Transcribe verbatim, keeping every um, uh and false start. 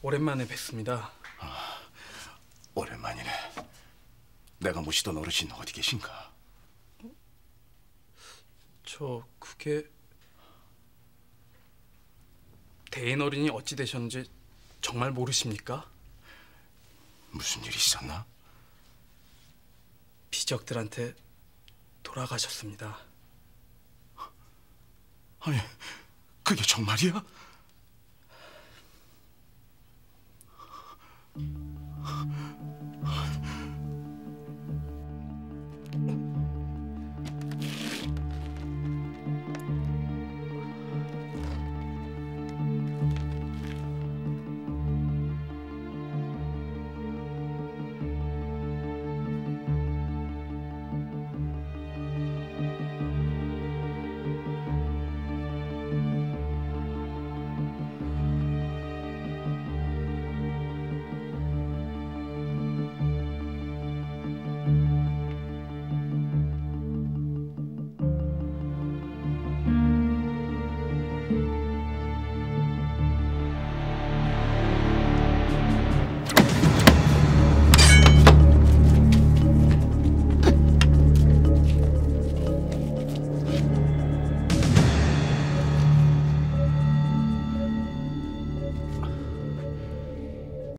오랜만에 뵙습니다. 아, 오랜만이네. 내가 모시던 어르신 어디 계신가? 저 그게 대인 어른이 어찌 되셨는지 정말 모르십니까? 무슨 일이 있었나? 비적들한테 돌아가셨습니다. 아니, 그게 정말이야?